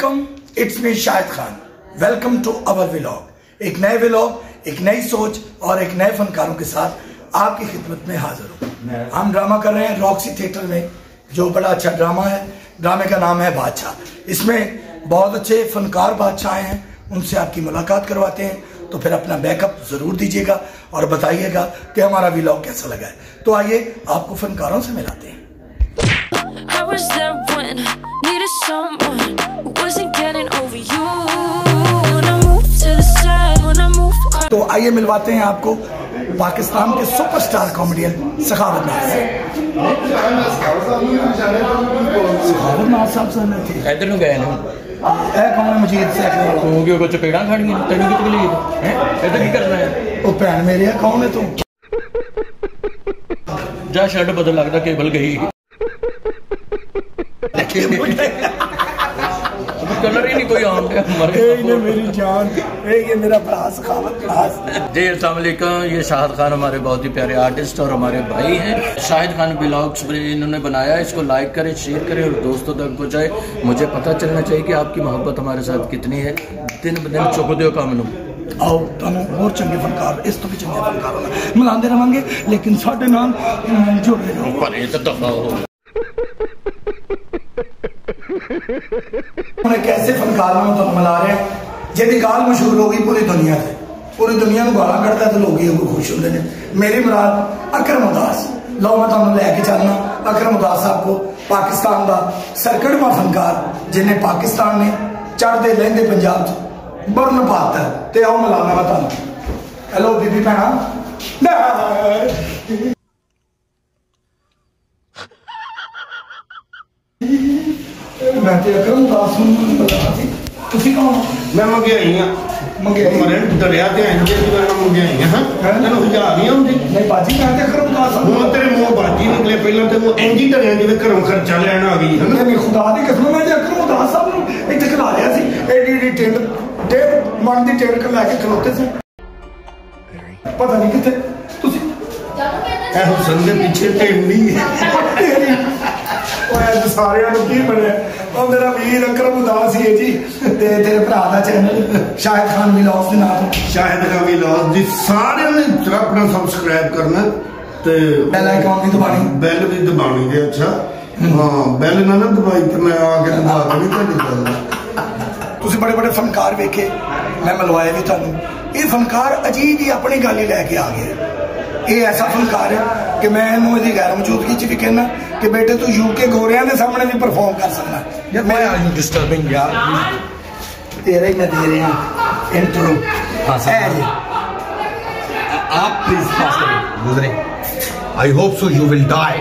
वालेकुम, it's me Shahid Khan. Welcome to our vlog. एक नए व्लॉग, एक नई सोच और एक नए फनकारों के साथ आपकी खिदमत में हाजिर हूँ। हम ड्रामा कर रहे हैं रॉक्सी थिएटर में, जो बड़ा अच्छा ड्रामा है। ड्रामे का नाम है बादशाह। इसमें बहुत अच्छे फनकार बादशाह हैं, उनसे आपकी मुलाकात करवाते हैं। तो फिर अपना बैकअप जरूर दीजिएगा और बताइएगा कि हमारा व्लॉग कैसा लगा है। तो आइए आपको फनकारों से मिलाते हैं। तो आइए मिलवाते हैं आपको पाकिस्तान के सुपरस्टार कॉमेडियन सखावत नाज से। सखावत नाज साहब से थे इधर गए ना कौन मजीद से तू को चपेड़ा खानी तेन कितने लिए इधर की करना है? वो भैन मेरी है, कौन है तू? जा शर्ट बदल, लगता केबल गई। कलर ही नहीं कोई आम मेरी जान, ये मेरा भरा सखावत नाज। जी अस्सलाम वालेकुम, ये शाहिद खान हमारे बहुत ही प्यारे आर्टिस्ट और हमारे भाई हैं। शाहिद खान व्लॉग्स इन्होंने बनाया, इसको लाइक करें, शेयर करें और दोस्तों तक पहुँचाए। मुझे पता चलना चाहिए कि आपकी मोहब्बत हमारे साथ कितनी है। दिन ब दिन चुकदे काम लो आओ तुम और चंगे फनकार, इस तो भी चंगे फनकार मिलाते रहेंगे, लेकिन साढ़े नाल जुड़े रहो। कैसे फनकार तो मिला रहे हैं जिहदी गाल मशहूर हो गई पूरी दुनिया से, पूरी दुनिया में गाला कढ़दा तो लोग ही खुश होंगे ने। मेरी मुराद अकरम उदास। लो मैं तुहानू लैके चलना अकरम उदास साहब को, पाकिस्तान का सरकड़वा फनकार जिन्हें पाकिस्तान ने चढ़ते लहंदे पंजाब बरन पाता है। तो आओ मिलाना मैं तुहानू। हेलो बीबी भैणा, मैं तो अकरम उदास मैं मंगेई मरे दरिया नहीं बाजी, मैं तो अकरम उदास हूँ। तेरे मुंह बाजी निकले पहले तो वो इंजी डरिया जिवें घरों खर्चा लैन आ गई है। खुदा की कसम, मैं अकरम उदास साहब इतने खिला रहा सी। एडी टेंट डेढ़ मन की टेंट लैके खलोते से, पता नहीं कितने हुसन के पीछे टेंडी सारे की बने। और मेरा वीर अकरम उदास ही है जी। तेरे भरा का चैनल शाहिद खान व्लॉग्स के नाम शाहिद खान व्लॉग्स दी सारे ने अपना सब्सक्राइब करना ते बेल आइकॉन भी दबानी, बेल भी दबानी है। अच्छा हाँ, बेल ना दबाई तो मैं आके दबा नहीं कर। तुसी बड़े बड़े फनकार वेखे, मैं मिलवाए भी तुहानू। ये फनकार अजीब ही अपनी गल ही लैके आ गया। ये ऐसा फनकार है कि मैं इन्हू इसकी गैर मौजूदगी च भी कहना कि बेटे तू यूके गोरियां के सामने भी परफॉर्म कर सकना। मैं डिस्टर्बिंग यार, तेरा ही मैं दे रहे हैं इंट्रो। आप प्लीज पास करें गुजरे। I hope so you will die.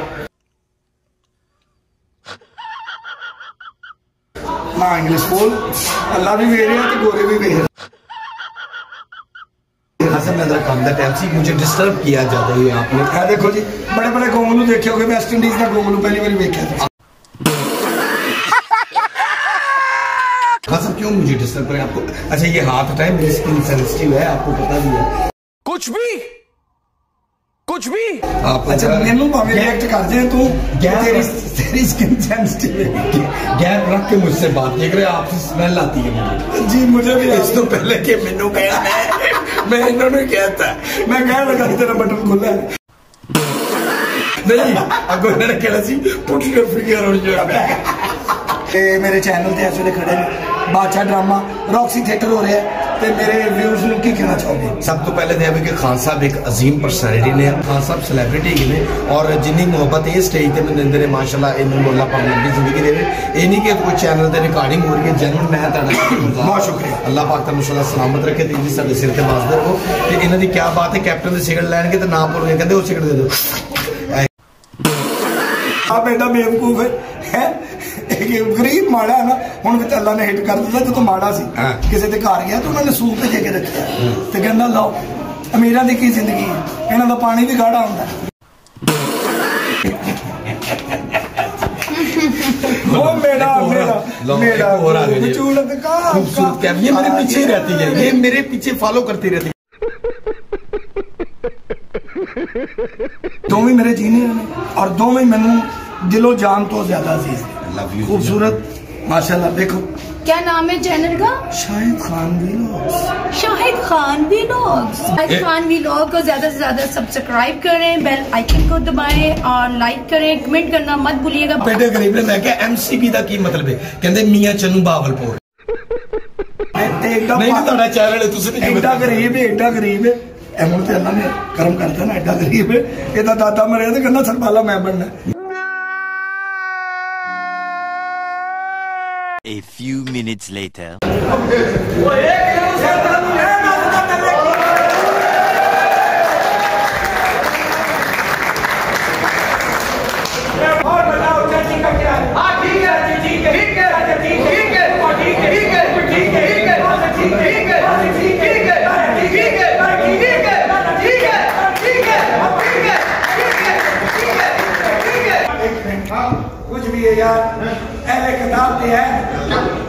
ना इंग्लिश बोल, अल्लाह भी वेख रहा है गोरे भी वेख रहे। मुझे डिस्टर्ब किया जाता है आपने। है देखो जी, बड़े बड़े गोंगलू देखे होगे, वेस्ट इंडीज का गोंगलू पहली बार देखा। क्यों मुझे डिस्टर्ब करें आपको? अच्छा ये हाथ हटाए, मेरी स्किन सेंसिटिव है, आपको पता भी है। कुछ भी आप अच्छा मैनू भावे रिएक्ट कर दे तू, तेरी स्किन सेंसिटिव है। गैप रख के मुझसे बात नहीं करे, आपसे स्मेल आती है मुझे। जी मुझे भी इस तो पहले कि मैनू कहा मैं इन्होंने कहता है, मैं कह लगा कि तेरा बटन खुला है। नहीं अगो इन्होंने कहना see put your finger on your back. मेरे चैनल से इस वे खड़े ने बादशाह ड्रामा रॉक्सी थिएटर हो रहा है, तो मेरे व्यूज ਨੂੰ ਕੀ कहना चाहोगे? सब तो पहले तो है कि खान साहब एक अजीम पर्सनैलिटी ने, खान साहब सैलिब्रिटी ने और जिन्नी मोहब्बत ये स्टेज पर देंगे ने माशाल्लाह इन्होंने अल्लाह पाक लंबी जिंदगी देवे। ये नहीं कि कोई चैनल पर रिकॉर्डिंग हो रही है, जैनून मैं बहुत शुक्रिया। अल्लाह पाक तुहानू सदा सलामत रखे, तेजी साडे सिर ते वासदे रहो। कि इन्हां दी क्या बात है, कैप्टन दी सिगरेट लैणगे तो ना भुल गए, कहंदे वो सिगरेट दे दो। आप एडा बेवकूफ है, गरीब माड़ा है ना। हुण भी अल्लाह ने हिट कर दिता, जो तो माड़ा सी किसी के घर गया तो उन्होंने सूप भेजे के रखा तो कहना लो अमीरां दी की जिंदगी है, इन्हां दा पानी भी गाढ़ा हुंदा। वो मेरा खूबसूरत कैप, ये मेरे पीछे रहती है, ये मेरे पीछे फॉलो करती रहती है। दोवें मेरे जीने और दोवें मैनू दिलो जान तो ज्यादा अजीज, खूबसूरत माशाल्लाह। देखो क्या नाम है चैनल का? Shahid Khan vlogs. Shahid Khan vlogs. Shahid Khan vlog को ज्यादा से ज्यादा सब्सक्राइब करें, बेल आइकन को दबाएं और लाइक करें, कमेंट करना मत भूलिएगा। बेटे गरीब ने मैं क्या एमसीबी का की मतलब है कहते मियां चन्नू बावलपुर नहीं तो चैनल है तुझे एडा गरीब है, एडा गरीब है। एमन ते अल्लाह ने करम करता ना, एडा गरीब है। एदा दादा मरे तो कहना सरपाला मैं बनना। A few minutes later. कुछ भी है यार, अहले किताब है